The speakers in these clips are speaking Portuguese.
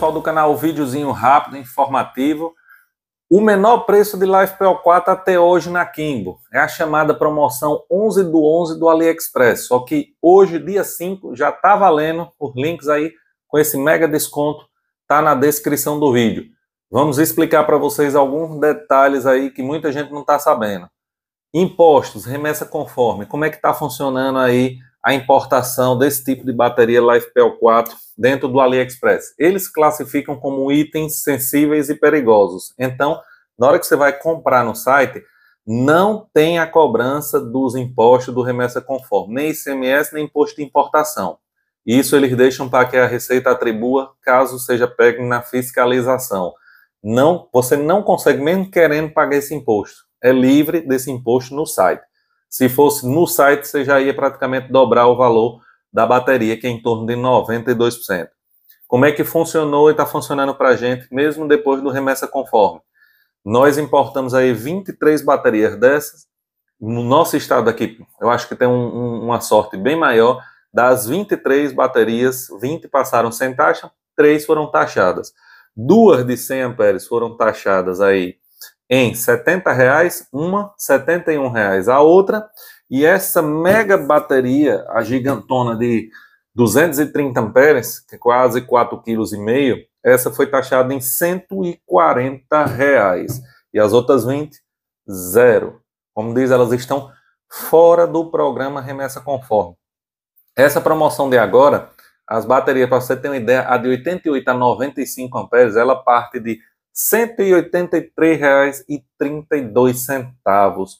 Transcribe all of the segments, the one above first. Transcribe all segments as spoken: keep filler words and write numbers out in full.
pessoal do canal, videozinho rápido, informativo. O menor preço de LiFePO quatro até hoje na Kimbo é a chamada promoção onze do onze do AliExpress. Só que hoje, dia cinco, já está valendo os links aí com esse mega desconto. Tá na descrição do vídeo. Vamos explicar para vocês alguns detalhes aí que muita gente não está sabendo. Impostos, remessa conforme. Como é que está funcionando aí a importação desse tipo de bateria LiFePO quatro dentro do AliExpress? Eles classificam como itens sensíveis e perigosos. Então, na hora que você vai comprar no site, não tem a cobrança dos impostos do remessa conforme, nem I C M S, nem imposto de importação. Isso eles deixam para que a Receita atribua, caso seja pego na fiscalização. Não, você não consegue, mesmo querendo pagar esse imposto. É livre desse imposto no site. Se fosse no site, você já ia praticamente dobrar o valor da bateria, que é em torno de noventa e dois por cento. Como é que funcionou e está funcionando para a gente, mesmo depois do remessa conforme? Nós importamos aí vinte e três baterias dessas. No nosso estado aqui, eu acho que tem um, um, uma sorte bem maior. Das vinte e três baterias, vinte passaram sem taxa, três foram taxadas. Duas de cem amperes foram taxadas aí em setenta reais, uma setenta e um reais a outra, e essa mega bateria, a gigantona de duzentos e trinta amperes, que é quase quatro vírgula cinco quilos, essa foi taxada em cento e quarenta reais, e as outras vinte, zero. Como diz, elas estão fora do programa Remessa Conforme. Essa promoção de agora, as baterias, para você ter uma ideia, a de oitenta e oito a noventa e cinco amperes, ela parte de cento e oitenta e três reais e trinta e dois centavos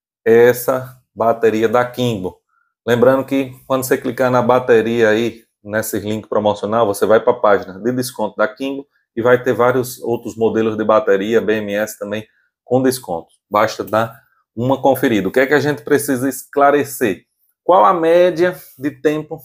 essa bateria da Kimbo. Lembrando que quando você clicar na bateria aí, nesse link promocional, você vai para a página de desconto da Kimbo e vai ter vários outros modelos de bateria, B M S também, com desconto. Basta dar uma conferida. O que é que a gente precisa esclarecer? Qual a média de tempo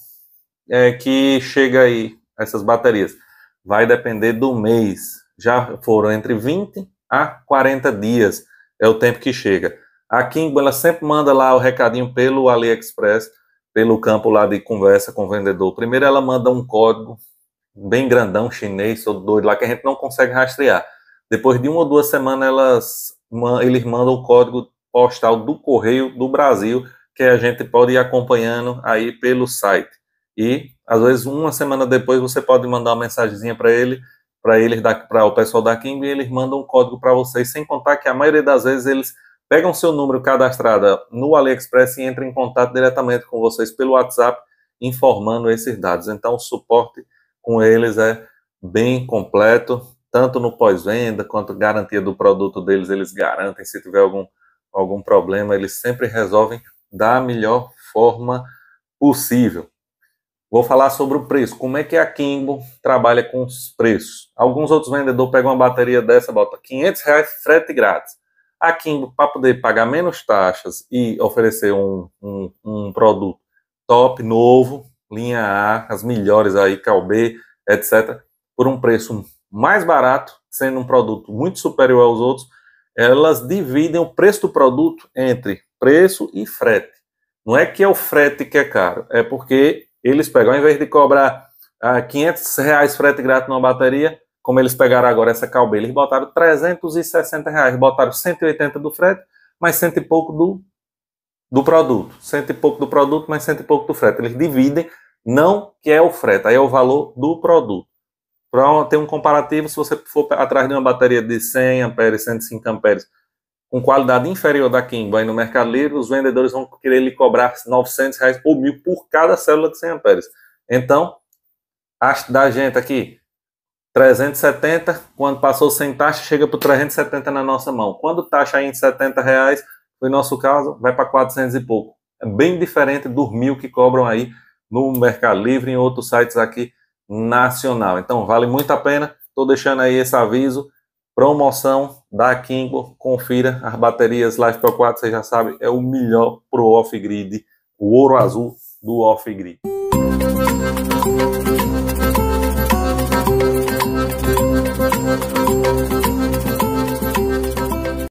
é, que chega aí essas baterias? Vai depender do mês. Já foram entre vinte a quarenta dias, é o tempo que chega. A Kimbo, ela sempre manda lá o recadinho pelo AliExpress, pelo campo lá de conversa com o vendedor. Primeiro ela manda um código bem grandão, chinês, todo doido lá, que a gente não consegue rastrear. Depois de uma ou duas semanas, elas, eles mandam o código postal do Correio do Brasil, que a gente pode ir acompanhando aí pelo site. E, às vezes, uma semana depois, você pode mandar uma mensagenzinha para ele, para eles, para o pessoal da Kimbo, e eles mandam um código para vocês, sem contar que a maioria das vezes eles pegam seu número cadastrado no AliExpress e entram em contato diretamente com vocês pelo WhatsApp, informando esses dados. Então, o suporte com eles é bem completo, tanto no pós-venda, quanto garantia do produto deles, eles garantem, se tiver algum, algum problema, eles sempre resolvem da melhor forma possível. Vou falar sobre o preço. Como é que a Kimbo trabalha com os preços? Alguns outros vendedores pegam uma bateria dessa, bota quinhentos reais, frete grátis. A Kimbo, para poder pagar menos taxas e oferecer um, um, um produto top, novo, linha A, as melhores aí, K O B, etcétera, por um preço mais barato, sendo um produto muito superior aos outros, elas dividem o preço do produto entre preço e frete. Não é que é o frete que é caro, é porque eles pegam, ao invés de cobrar ah, quinhentos reais frete grátis numa bateria, como eles pegaram agora essa K O B, eles botaram trezentos e sessenta reais, botaram cento e oitenta do frete, mais cento e pouco do, do produto. Cento e pouco do produto, mais cento e pouco do frete. Eles dividem, não que é o frete, aí é o valor do produto. Para ter um comparativo, se você for atrás de uma bateria de cem amperes, cento e cinco amperes, com qualidade inferior da Kimbo, aí no Mercado Livre, os vendedores vão querer lhe cobrar novecentos reais ou mil por cada célula de cem amperes. Então, a da gente aqui, trezentos e setenta, quando passou sem taxa, chega para trezentos e setenta na nossa mão. Quando taxa aí em setenta reais, no nosso caso, vai para quatrocentos e pouco. É bem diferente dos mil que cobram aí no Mercado Livre e em outros sites aqui nacional. Então, vale muito a pena. Estou deixando aí esse aviso. Promoção da Kimbo, confira as baterias LiFePO quatro, você já sabe, é o melhor pro off-grid, o ouro azul do off-grid.